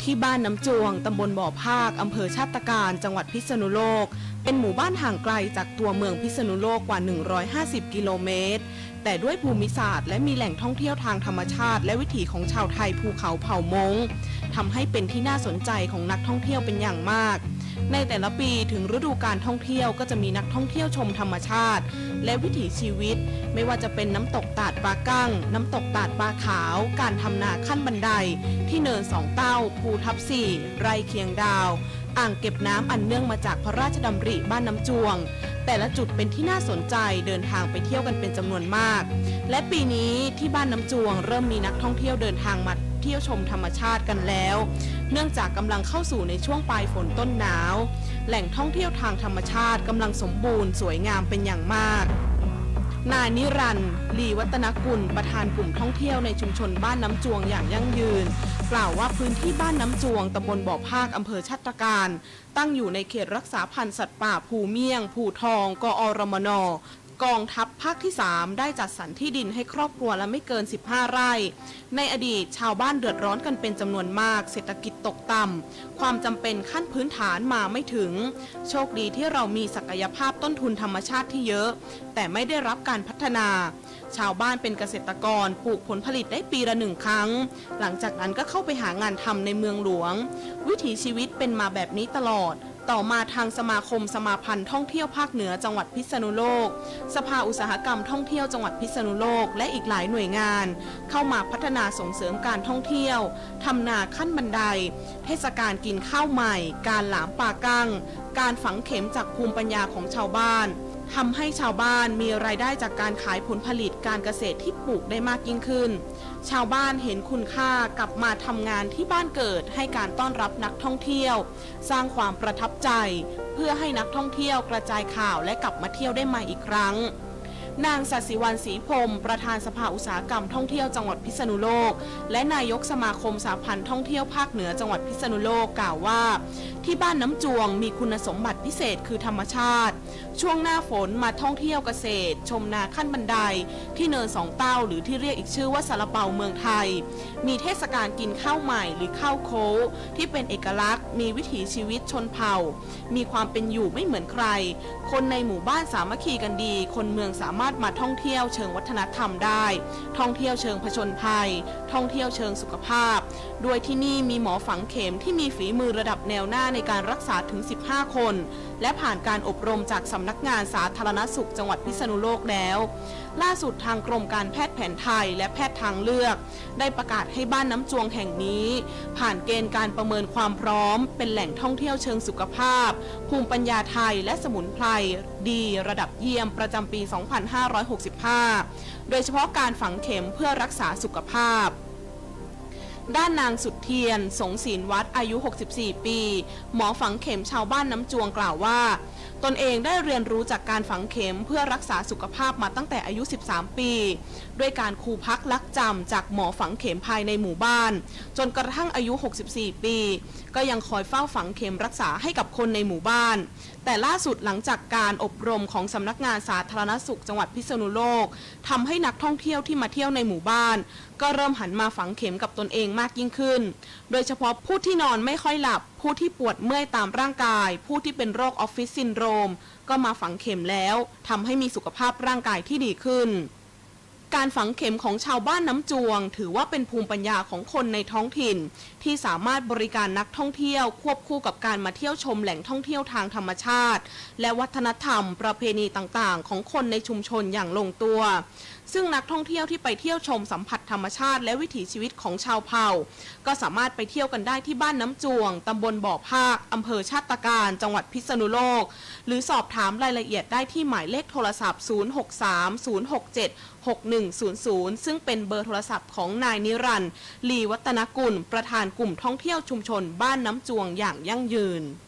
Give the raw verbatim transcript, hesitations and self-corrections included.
ที่บ้านน้ำจวงตำบลบ่อภาคอำเภอชาติการจังหวัดพิษณุโลกเป็นหมู่บ้านห่างไกลจากตัวเมืองพิษณุโลกกว่าหนึ่งร้อยห้าสิบกิโลเมตรแต่ด้วยภูมิศาสตร์และมีแหล่งท่องเที่ยวทางธรรมชาติและวิถีของชาวไทยภูเขาเผ่ามงทำให้เป็นที่น่าสนใจของนักท่องเที่ยวเป็นอย่างมากในแต่ละปีถึงฤดูการท่องเที่ยวก็จะมีนักท่องเที่ยวชมธรรมชาติและวิถีชีวิตไม่ว่าจะเป็นน้ำตกตาดปลากั้งน้ำตกตาดปลาขาวการทำนาขั้นบันไดที่เนินสองเต้าภูทับสี่ไร่เคียงดาวอ่างเก็บน้ำอันเนื่องมาจากพระราชดำริบ้านน้ำจวงแต่ละจุดเป็นที่น่าสนใจเดินทางไปเที่ยวกันเป็นจำนวนมากและปีนี้ที่บ้านน้ำจวงเริ่มมีนักท่องเที่ยวเดินทางมาเที่ยวชมธรรมชาติกันแล้วเนื่องจากกำลังเข้าสู่ในช่วงปลายฝนต้นหนาวแหล่งท่องเที่ยวทางธรรมชาติกำลังสมบูรณ์สวยงามเป็นอย่างมากนายนิรันดร์ ลีวัฒนกุลประธานกลุ่มท่องเที่ยวในชุมชนบ้านน้ำจวงอย่างยั่งยืนกล่าวว่าพื้นที่บ้านน้ำจวงตำบลบ่อภาคอำเภอชาติการตั้งอยู่ในเขตรักษาพันธุ์สัตว์ป่าภูเมี่ยงภูทองกอรมนกองทัพภาคที่สามได้จัดสรรที่ดินให้ครอบครัวละไม่เกินสิบห้าไร่ในอดีตชาวบ้านเดือดร้อนกันเป็นจำนวนมากเศรษฐกิจตกต่ำความจำเป็นขั้นพื้นฐานมาไม่ถึงโชคดีที่เรามีศักยภาพต้นทุนธรรมชาติที่เยอะแต่ไม่ได้รับการพัฒนาชาวบ้านเป็นเกษตรกรปลูกผลผลิตได้ปีละหนึ่งครั้งหลังจากนั้นก็เข้าไปหางานทำในเมืองหลวงวิถีชีวิตเป็นมาแบบนี้ตลอดต่อมาทางสมาคมสมาพันธ์ท่องเที่ยวภาคเหนือจังหวัดพิษณุโลกสภาอุตสาหกรรมท่องเที่ยวจังหวัดพิษณุโลกและอีกหลายหน่วยงานเข้ามาพัฒนาส่งเสริมการท่องเที่ยวทำนาขั้นบันไดเทศกาลกินข้าวใหม่การหลามปลากั้งการฝังเข็มจากภูมิปัญญาของชาวบ้านทำให้ชาวบ้านมีรายได้จากการขายผลผลิตการเกษตรที่ปลูกได้มากยิ่งขึ้นชาวบ้านเห็นคุณค่ากลับมาทำงานที่บ้านเกิดให้การต้อนรับนักท่องเที่ยวสร้างความประทับใจเพื่อให้นักท่องเที่ยวกระจายข่าวและกลับมาเที่ยวได้ใหม่อีกครั้งนางศัสิวรรณศรีพรหมประธานสภาอุตสาหกรรมท่องเที่ยวจังหวัดพิษณุโลกและนายกสมาคมสหพันธ์ท่องเที่ยวภาคเหนือจังหวัดพิษณุโลกกล่าวว่าที่บ้านน้ำจวงมีคุณสมบัติพิเศษคือธรรมชาติช่วงหน้าฝนมาท่องเที่ยวเกษตรชมนาขั้นบันไดที่เนินสองเต้าหรือที่เรียกอีกชื่อว่าซาลาเปาเมืองไทยมีเทศกาลกินข้าวใหม่หรือข้าวโค้ที่เป็นเอกลักษณ์มีวิถีชีวิตชนเผ่ามีความเป็นอยู่ไม่เหมือนใครคนในหมู่บ้านสามัคคีกันดีคนเมืองสามารถมาท่องเที่ยวเชิงวัฒนธรรมได้ท่องเที่ยวเชิงผจญภัยท่องเที่ยวเชิงสุขภาพโดยที่นี่มีหมอฝังเข็มที่มีฝีมือระดับแนวหน้าในการรักษาถึงสิบห้าคนและผ่านการอบรมจากสำนักงานสาธารณสุขจังหวัดพิษณุโลกแล้วล่าสุดทางกรมการแพทย์แผนไทยและแพทย์ทางเลือกได้ประกาศให้บ้านน้ำจวงแห่งนี้ผ่านเกณฑ์การประเมินความพร้อมเป็นแหล่งท่องเที่ยวเชิงสุขภาพภูมิปัญญาไทยและสมุนไพรดีระดับเยี่ยมประจำปี สองพันห้าร้อยหกสิบห้า โดยเฉพาะการฝังเข็มเพื่อรักษาสุขภาพด้านนางสุดเทียนสงศีลวัดอายุหกสิบสี่ปีหมอฝังเข็มชาวบ้านน้ำจวงกล่าวว่าตนเองได้เรียนรู้จากการฝังเข็มเพื่อรักษาสุขภาพมาตั้งแต่อายุสิบสามปีด้วยการครูพักลักจำจากหมอฝังเข็มภายในหมู่บ้านจนกระทั่งอายุหกสิบสี่ปีก็ยังคอยเฝ้าฝังเข็มรักษาให้กับคนในหมู่บ้านแต่ล่าสุดหลังจากการอบรมของสำนักงานสาธารณสุขจังหวัดพิษณุโลกทำให้นักท่องเที่ยวที่มาเที่ยวในหมู่บ้านก็เริ่มหันมาฝังเข็มกับตนเองมากยิ่งขึ้นโดยเฉพาะผู้ที่นอนไม่ค่อยหลับผู้ที่ปวดเมื่อยตามร่างกายผู้ที่เป็นโรคออฟฟิศซินโดรมก็มาฝังเข็มแล้วทำให้มีสุขภาพร่างกายที่ดีขึ้นการฝังเข็มของชาวบ้านน้ำจวงถือว่าเป็นภูมิปัญญาของคนในท้องถิ่นที่สามารถบริการนักท่องเที่ยวควบคู่กับการมาเที่ยวชมแหล่งท่องเที่ยวทางธรรมชาติและวัฒนธรรมประเพณีต่างๆของคนในชุมชนอย่างลงตัวซึ่งนักท่องเที่ยวที่ไปเที่ยวชมสัมผัสธรรมชาติและวิถีชีวิตของชาวเผ่าก็สามารถไปเที่ยวกันได้ที่บ้านน้ำจวงตำบลบ่อภาคอำเภอชาติการจังหวัดพิษณุโลกหรือสอบถามรายละเอียดได้ที่หมายเลขโทรศัพท์ศูนย์ หก สาม ศูนย์ หก เจ็ด หก หนึ่ง ศูนย์ ศูนย์ซึ่งเป็นเบอร์โทรศัพท์ของนายนิรันดร์ ลีวัฒนกุลประธานกลุ่มท่องเที่ยวชุมชนบ้านน้ำจวงอย่างยั่งยืน